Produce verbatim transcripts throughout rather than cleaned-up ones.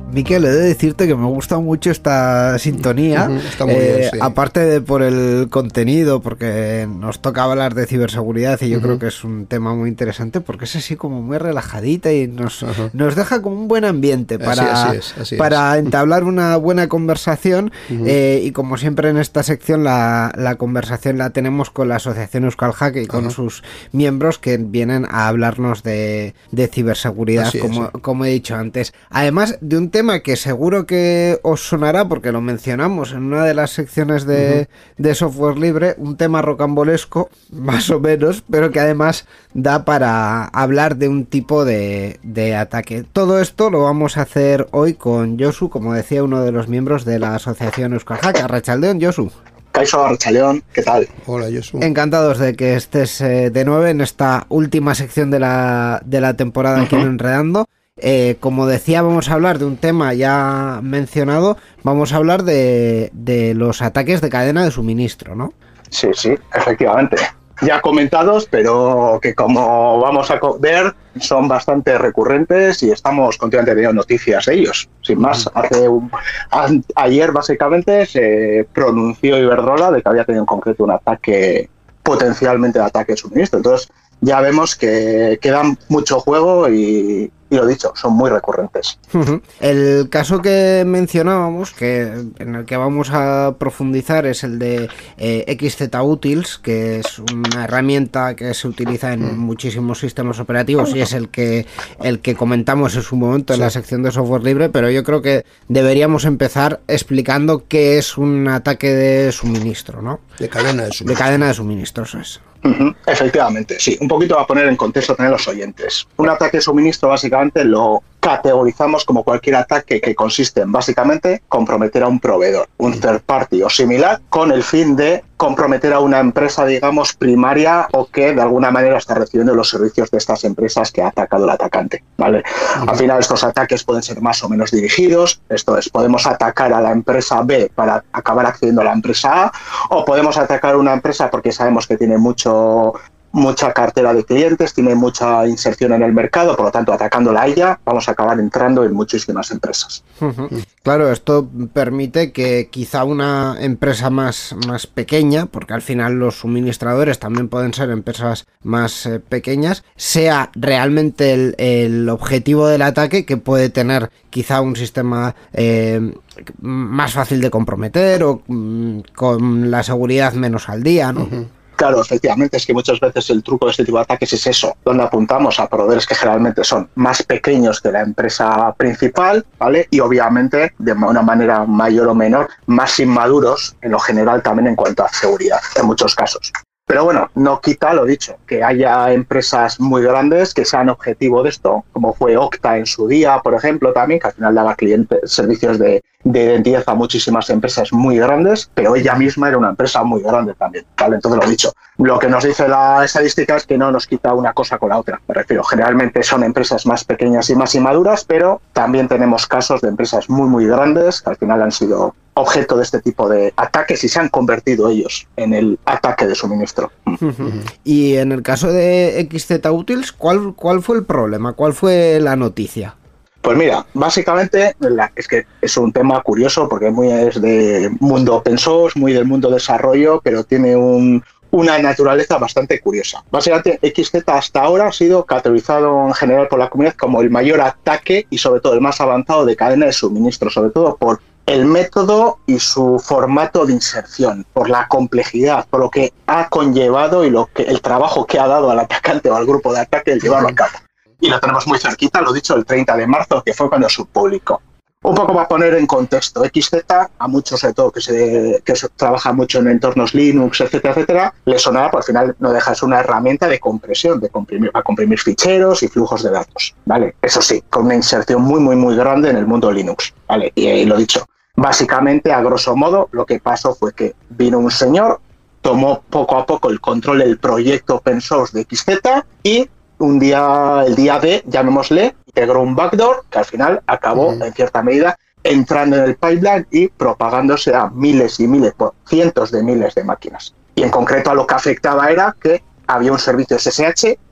Miquel, he de decirte que me gusta mucho esta sintonía, Está muy eh, bien, sí. aparte de por el contenido, porque nos toca hablar de ciberseguridad y yo uh-huh. creo que es un tema muy interesante, porque es así como muy relajadita y nos, uh-huh. nos deja como un buen ambiente para, así, así es, así para es. entablar una buena conversación uh-huh. eh, y como siempre en esta sección la, la conversación la tenemos con la Asociación Euskal Hack y con uh-huh. sus miembros que vienen a hablarnos de, de ciberseguridad, como, es, sí. como he dicho antes. Además de un tema tema que seguro que os sonará porque lo mencionamos en una de las secciones de, uh-huh. de software libre, un tema rocambolesco, más o menos, pero que además da para hablar de un tipo de, de ataque. Todo esto lo vamos a hacer hoy con Josu, como decía uno de los miembros de la Asociación Euskal Hack. Arratsaldeon, Josu. Kaixo, Arratsaldeon, ¿qué tal? Hola, Josu. Encantados de que estés eh, de nuevo en esta última sección de la, de la temporada uh-huh. aquí en Enredando. Eh, como decía, vamos a hablar de un tema ya mencionado, vamos a hablar de, de los ataques de cadena de suministro, ¿no? Sí, sí, efectivamente. Ya comentados, pero que como vamos a ver, son bastante recurrentes y estamos continuamente teniendo noticias de ellos. Sin más, hace un, a, ayer básicamente se pronunció Iberdrola de que había tenido en concreto un ataque, potencialmente de ataque de suministro. Entonces, ya vemos que queda mucho juego y, y lo dicho, son muy recurrentes. Uh-huh. El caso que mencionábamos, que en el que vamos a profundizar, es el de eh, X Z Utils, que es una herramienta que se utiliza en uh-huh. muchísimos sistemas operativos y es el que el que comentamos en su momento en sí. la sección de software libre, pero yo creo que deberíamos empezar explicando qué es un ataque de suministro, ¿no? De cadena de suministro. De cadena de suministro, eso es. Uh-huh. Efectivamente, sí. Un poquito a poner en contexto también los oyentes. Un ataque de suministro básicamente lo categorizamos como cualquier ataque que consiste en básicamente comprometer a un proveedor, un third party o similar, con el fin de comprometer a una empresa, digamos, primaria o que de alguna manera está recibiendo los servicios de estas empresas que ha atacado el atacante, ¿vale? Uh-huh. Al final estos ataques pueden ser más o menos dirigidos, esto es, podemos atacar a la empresa B para acabar accediendo a la empresa A, o podemos atacar a una empresa porque sabemos que tiene mucho... mucha cartera de clientes, tiene mucha inserción en el mercado, por lo tanto, atacándola a ella, vamos a acabar entrando en muchísimas empresas. Uh-huh. Claro, esto permite que quizá una empresa más, más pequeña, porque al final los suministradores también pueden ser empresas más eh, pequeñas, sea realmente el, el objetivo del ataque, que puede tener quizá un sistema eh, más fácil de comprometer o mm, con la seguridad menos al día, ¿no? Uh-huh. Claro, efectivamente, es que muchas veces el truco de este tipo de ataques es eso, donde apuntamos a proveedores que generalmente son más pequeños que la empresa principal, ¿vale? Y obviamente, de una manera mayor o menor, más inmaduros en lo general también en cuanto a seguridad, en muchos casos. Pero bueno, no quita lo dicho, que haya empresas muy grandes que sean objetivo de esto, como fue Okta en su día, por ejemplo, también, que al final daba clientes, servicios de, de identidad a muchísimas empresas muy grandes, pero ella misma era una empresa muy grande también, ¿vale? Entonces lo dicho, lo que nos dice la estadística es que no nos quita una cosa con la otra, me refiero, generalmente son empresas más pequeñas y más inmaduras, pero también tenemos casos de empresas muy, muy grandes que al final han sido objeto de este tipo de ataques y se han convertido ellos en el ataque de suministro. Uh-huh. Y en el caso de X Z Utils, ¿cuál, cuál fue el problema? ¿Cuál fue la noticia? Pues mira, básicamente la, es que es un tema curioso porque muy es de mundo open source, muy del mundo desarrollo, pero tiene un, una naturaleza bastante curiosa. Básicamente X Z hasta ahora ha sido categorizado en general por la comunidad como el mayor ataque y sobre todo el más avanzado de cadena de suministro, sobre todo por el método y su formato de inserción, por la complejidad, por lo que ha conllevado y lo que el trabajo que ha dado al atacante o al grupo de ataque el llevarlo a cabo. Y lo tenemos muy cerquita, lo dicho, el treinta de marzo, que fue cuando se publicó. Un poco para poner en contexto, X Z, a muchos, sobre todo que se, que se trabaja mucho en entornos Linux, etcétera, etcétera, le sonaba, por al final no deja, es una herramienta de compresión, de comprimir, para comprimir ficheros y flujos de datos, ¿vale? Eso sí, con una inserción muy, muy, muy grande en el mundo Linux, ¿vale? Y, y lo dicho, básicamente, a grosso modo, lo que pasó fue que vino un señor, tomó poco a poco el control del proyecto open source de X Z y un día, el día D, llamémosle, integró un backdoor que al final acabó, uh-huh. en cierta medida, entrando en el pipeline y propagándose a miles y miles, por cientos de miles de máquinas. Y en concreto a lo que afectaba era que había un servicio S S H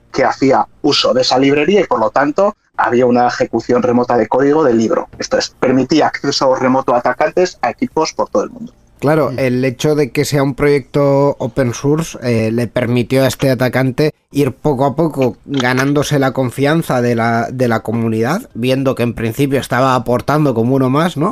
que hacía uso de esa librería y por lo tanto había una ejecución remota de código del libro. Esto es, permitía acceso remoto a atacantes a equipos por todo el mundo. Claro, el hecho de que sea un proyecto open source eh, le permitió a este atacante ir poco a poco ganándose la confianza de la, de la comunidad, viendo que en principio estaba aportando como uno más, ¿no?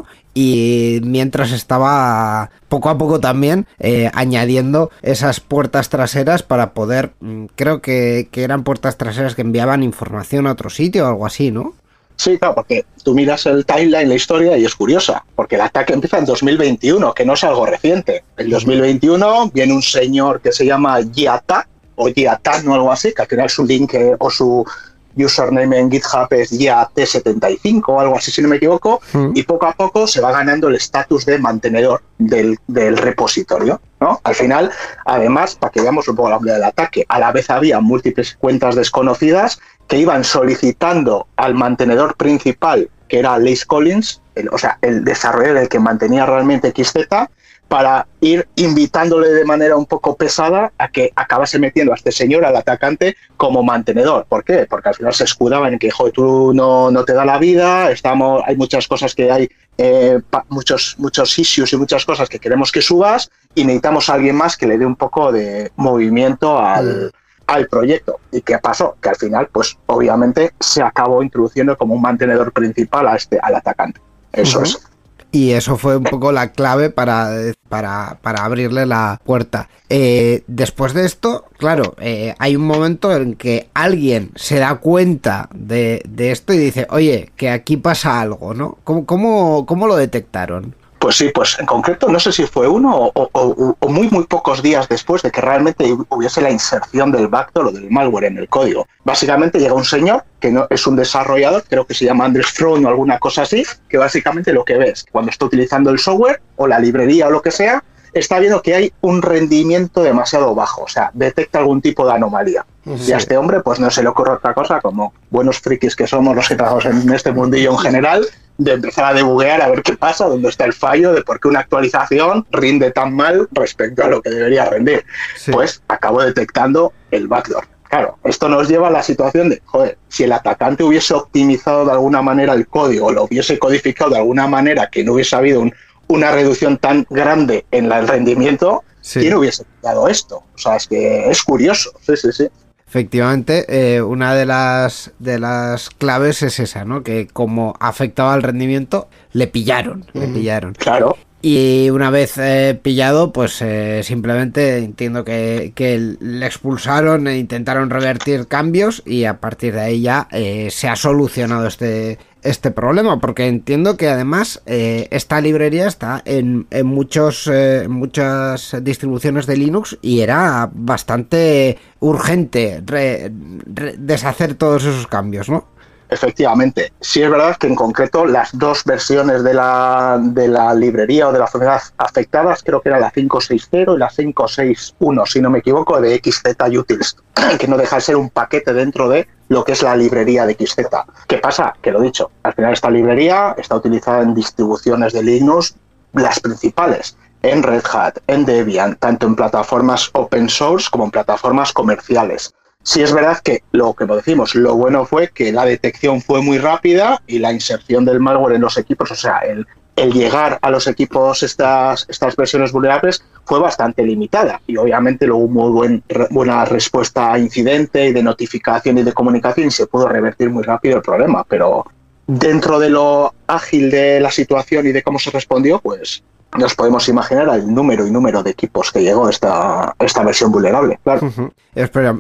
Y mientras estaba poco a poco también eh, añadiendo esas puertas traseras para poder, creo que, que eran puertas traseras que enviaban información a otro sitio o algo así, ¿no? Sí, claro, porque tú miras el timeline, la historia, y es curiosa, porque el ataque empieza en dos mil veintiuno, que no es algo reciente. En dos mil veintiuno viene un señor que se llama Yiata, o Yiatan o algo así, que al final su link eh, o su username en GitHub es Y A T setenta y cinco o algo así, si no me equivoco, mm. y poco a poco se va ganando el estatus de mantenedor del, del repositorio, ¿no? Al final, además, para que veamos un poco la del ataque, a la vez había múltiples cuentas desconocidas que iban solicitando al mantenedor principal, que era Lace Collins, el, o sea, el desarrollador, el que mantenía realmente X Z, para ir invitándole de manera un poco pesada a que acabase metiendo a este señor, al atacante, como mantenedor. ¿Por qué? Porque al final se escudaban en que, joder, tú no, no te da la vida, estamos, hay muchas cosas que hay, eh, pa, muchos, muchos issues y muchas cosas que queremos que subas y necesitamos a alguien más que le dé un poco de movimiento al, al proyecto. ¿Y qué pasó? Que al final, pues obviamente, se acabó introduciendo como un mantenedor principal a este, al atacante. Eso uh-huh. es. Y eso fue un poco la clave para, para, para abrirle la puerta. Eh, después de esto, claro, eh, hay un momento en que alguien se da cuenta de, de esto y dice, oye, que aquí pasa algo, ¿no? ¿Cómo, cómo, cómo lo detectaron? Pues sí, pues en concreto no sé si fue uno o, o, o muy muy pocos días después de que realmente hubiese la inserción del backdoor o del malware en el código. Básicamente llega un señor que no es un desarrollador, creo que se llama Andres Frohn o alguna cosa así, que básicamente lo que ves cuando está utilizando el software o la librería o lo que sea, está viendo que hay un rendimiento demasiado bajo, o sea, detecta algún tipo de anomalía. Sí. Y a este hombre pues no se le ocurre otra cosa, como buenos frikis que somos los que trabajamos en este mundillo en general, de empezar a debuguear a ver qué pasa, dónde está el fallo, de por qué una actualización rinde tan mal respecto a lo que debería rendir. Sí. Pues acabó detectando el backdoor. Claro, esto nos lleva a la situación de, joder, si el atacante hubiese optimizado de alguna manera el código, o lo hubiese codificado de alguna manera que no hubiese habido un, una reducción tan grande en la, el rendimiento, sí. ¿quién hubiese dado esto? O sea, es que es curioso, sí, sí, sí. Efectivamente, eh, una de las de las claves es esa, ¿no? Que como afectaba al rendimiento, le pillaron, mm, le pillaron. Claro. Y una vez eh, pillado, pues eh, simplemente entiendo que, que le expulsaron e intentaron revertir cambios y a partir de ahí ya eh, se ha solucionado este este problema, porque entiendo que además eh, esta librería está en, en muchos eh, muchas distribuciones de Linux y era bastante urgente re, re, deshacer todos esos cambios, ¿no? Efectivamente, sí es verdad que en concreto las dos versiones de la, de la librería o de la enfermedad afectadas, creo que era la cinco punto seis punto cero y la cinco punto seis punto uno, si no me equivoco, de X Z Utils, que no deja de ser un paquete dentro de lo que es la librería de X Z. ¿Qué pasa? Que lo dicho, al final esta librería está utilizada en distribuciones de Linux, las principales, en Red Hat, en Debian, tanto en plataformas open source como en plataformas comerciales. Sí es verdad que lo que decimos, lo bueno fue que la detección fue muy rápida y la inserción del malware en los equipos, o sea, el, el llegar a los equipos estas, estas versiones vulnerables fue bastante limitada y obviamente luego hubo muy buen, buena respuesta a incidente y de notificación y de comunicación y se pudo revertir muy rápido el problema, pero dentro de lo ágil de la situación y de cómo se respondió, pues nos podemos imaginar el número y número de equipos que llegó esta, esta versión vulnerable, claro. Uh-huh. Espera,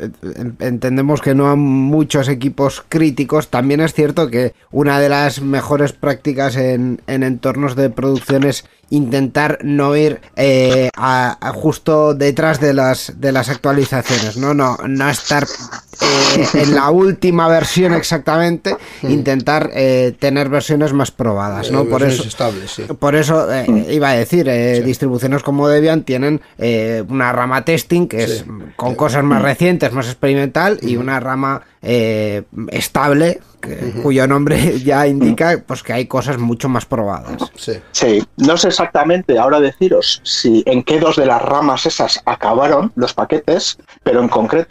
entendemos que no hay muchos equipos críticos. También es cierto que una de las mejores prácticas en, en entornos de producción es intentar no ir eh, a, a justo detrás de las de las actualizaciones, no no no estar eh, en la última versión exactamente, intentar eh, tener versiones más probadas, ¿no? Por eso, estables, sí. por eso eh, iba a decir, eh, sí. distribuciones como Debian tienen eh, una rama testing que es sí. con cosas más recientes, más experimental, y una rama eh, estable, que, uh-huh. cuyo nombre ya indica pues que hay cosas mucho más probadas. Sí. sí, no sé exactamente ahora deciros si en qué dos de las ramas esas acabaron los paquetes, pero en concreto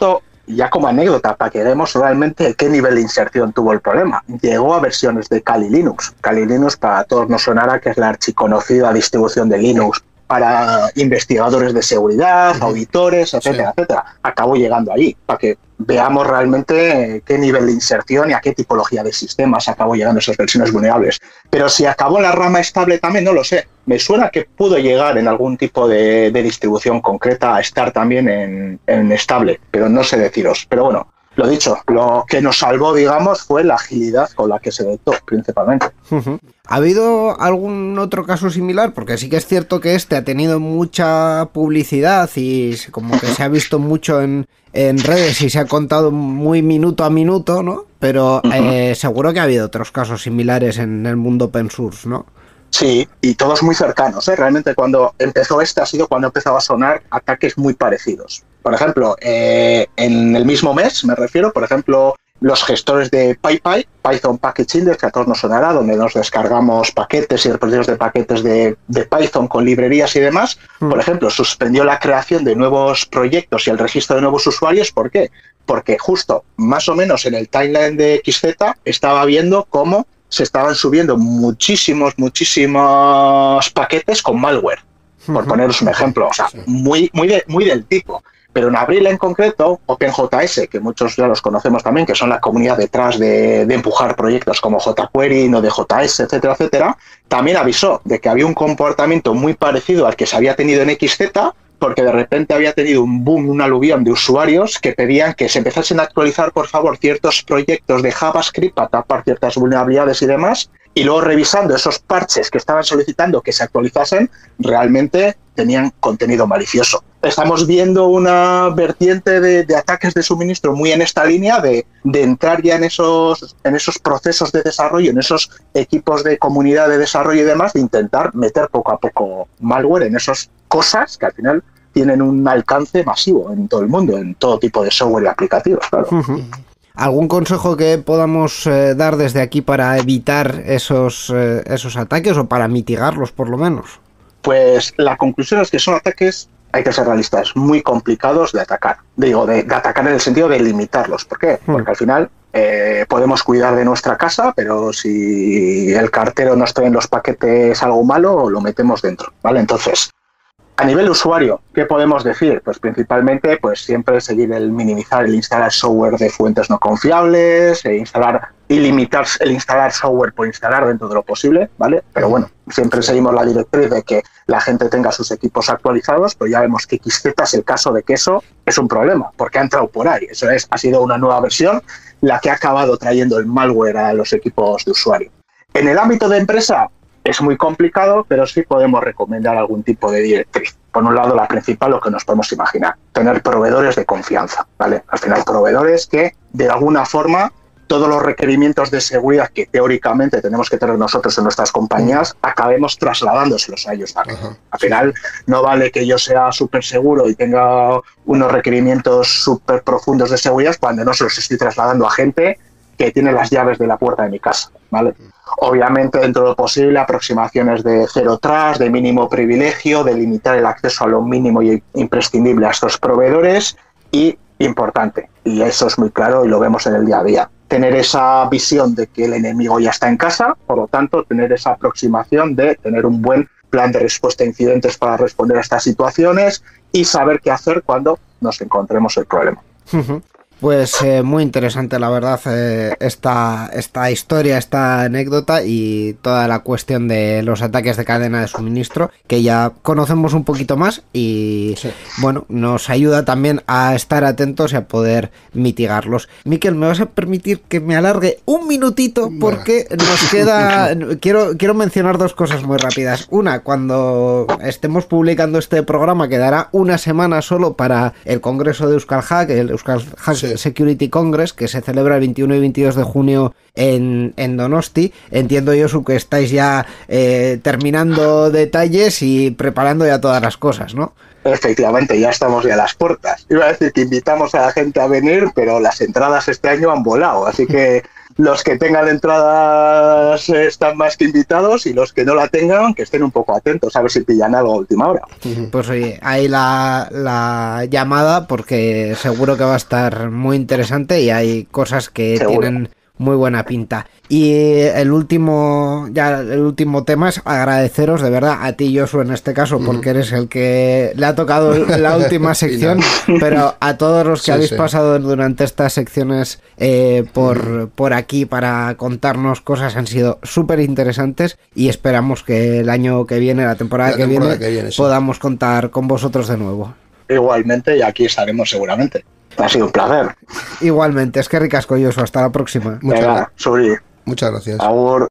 ya como anécdota, para que veamos realmente qué nivel de inserción tuvo el problema. Llegó a versiones de Kali Linux. Kali Linux, para todos nos sonará que es la archiconocida distribución de Linux para investigadores de seguridad, uh-huh. auditores, etcétera, sí. etcétera. Acabó llegando allí, para que veamos realmente qué nivel de inserción y a qué tipología de sistemas acabó llegando esas versiones vulnerables. Pero si acabó en la rama estable también, no lo sé. Me suena que pudo llegar en algún tipo de, de distribución concreta a estar también en, en estable, pero no sé deciros. Pero bueno, lo dicho, lo que nos salvó, digamos, fue la agilidad con la que se detectó, principalmente. Uh-huh. ¿Ha habido algún otro caso similar? Porque sí que es cierto que este ha tenido mucha publicidad y como que se ha visto mucho en, en redes y se ha contado muy minuto a minuto, ¿no? Pero uh-huh. eh, seguro que ha habido otros casos similares en el mundo open source, ¿no? Sí, y todos muy cercanos, ¿eh? Realmente cuando empezó este ha sido cuando empezaba a sonar ataques muy parecidos. Por ejemplo, eh, en el mismo mes, me refiero, por ejemplo, los gestores de PyPy, Python Package Index, que a todos nos sonará, donde nos descargamos paquetes y repositorios de paquetes de, de Python con librerías y demás, mm. por ejemplo, suspendió la creación de nuevos proyectos y el registro de nuevos usuarios. ¿Por qué? Porque justo, más o menos en el timeline de X Z, estaba viendo cómo se estaban subiendo muchísimos, muchísimos paquetes con malware, por poneros un ejemplo, o sea, muy, muy, de, muy del tipo. Pero en abril en concreto, OpenJS, que muchos ya los conocemos también, que son la comunidad detrás de, de empujar proyectos como jQuery, Node.js, etcétera, etcétera, también avisó de que había un comportamiento muy parecido al que se había tenido en X Z, porque de repente había tenido un boom, un aluvión de usuarios que pedían que se empezasen a actualizar, por favor, ciertos proyectos de JavaScript para tapar ciertas vulnerabilidades y demás, y luego revisando esos parches que estaban solicitando que se actualizasen, realmente tenían contenido malicioso. Estamos viendo una vertiente de, de ataques de suministro muy en esta línea de, de entrar ya en esos, en esos procesos de desarrollo, en esos equipos de comunidad de desarrollo y demás, de intentar meter poco a poco malware en esas cosas que al final tienen un alcance masivo en todo el mundo, en todo tipo de software y aplicativos, claro. Uh-huh. ¿Algún consejo que podamos eh, dar desde aquí para evitar esos, eh, esos ataques o para mitigarlos por lo menos? Pues la conclusión es que son ataques, hay que ser realistas, muy complicados de atacar. Digo, de, de atacar en el sentido de limitarlos. ¿Por qué? Porque mm. al final eh, podemos cuidar de nuestra casa, pero si el cartero nos trae en los paquetes algo malo, lo metemos dentro, ¿vale? Entonces, a nivel usuario, ¿qué podemos decir? Pues principalmente, pues siempre seguir el minimizar el instalar software de fuentes no confiables, e instalar y limitar el instalar software por instalar dentro de lo posible, ¿vale? Pero bueno, siempre seguimos la directriz de que la gente tenga sus equipos actualizados, pero ya vemos que X Z es el caso de que eso es un problema, porque ha entrado por ahí. Eso es, ha sido una nueva versión la que ha acabado trayendo el malware a los equipos de usuario. En el ámbito de empresa, es muy complicado, pero sí podemos recomendar algún tipo de directriz. Por un lado, la principal, lo que nos podemos imaginar, tener proveedores de confianza, ¿vale? Al final, proveedores que, de alguna forma, todos los requerimientos de seguridad que teóricamente tenemos que tener nosotros en nuestras compañías, acabemos trasladándoselos a ellos también. Ajá. Al final, no vale que yo sea súper seguro y tenga unos requerimientos súper profundos de seguridad cuando no se los estoy trasladando a gente que tiene las llaves de la puerta de mi casa, ¿vale? Obviamente, dentro de lo posible, aproximaciones de cero trust, de mínimo privilegio, de limitar el acceso a lo mínimo y imprescindible a estos proveedores y, importante, y eso es muy claro y lo vemos en el día a día, tener esa visión de que el enemigo ya está en casa, por lo tanto, tener esa aproximación de tener un buen plan de respuesta a incidentes para responder a estas situaciones y saber qué hacer cuando nos encontremos el problema. Uh-huh. Pues eh, muy interesante, la verdad, eh, esta, esta historia, esta anécdota y toda la cuestión de los ataques de cadena de suministro, que ya conocemos un poquito más y, sí. bueno, nos ayuda también a estar atentos y a poder mitigarlos. Miquel, ¿me vas a permitir que me alargue un minutito? Porque nos queda... quiero, quiero mencionar dos cosas muy rápidas. Una, cuando estemos publicando este programa, quedará una semana solo para el Congreso de Euskal Hack, el Euskal Hack sí. Security Congress, que se celebra el veintiuno y veintidós de junio en, en Donosti. Entiendo, Josu, que estáis ya eh, terminando detalles y preparando ya todas las cosas, ¿no? Efectivamente, ya estamos ya a las puertas. Iba a decir que invitamos a la gente a venir, pero las entradas este año han volado, así que los que tengan entradas están más que invitados y los que no la tengan, que estén un poco atentos a ver si pillan algo a última hora. Pues oye, ahí la, la llamada, porque seguro que va a estar muy interesante y hay cosas que seguro. Tienen muy buena pinta. Y el último, ya el último tema es agradeceros de verdad a ti, Josu, en este caso, porque eres el que le ha tocado la última sección, pero a todos los que sí, habéis sí. pasado durante estas secciones eh, por, por aquí para contarnos cosas han sido súper interesantes y esperamos que el año que viene, la temporada, la que, temporada viene, que viene, sí. podamos contar con vosotros de nuevo. Igualmente, y aquí estaremos seguramente. Ha sido un placer. Igualmente, es que ricasco, Josu. Hasta la próxima. Muchas, Venga, Muchas gracias. Agur.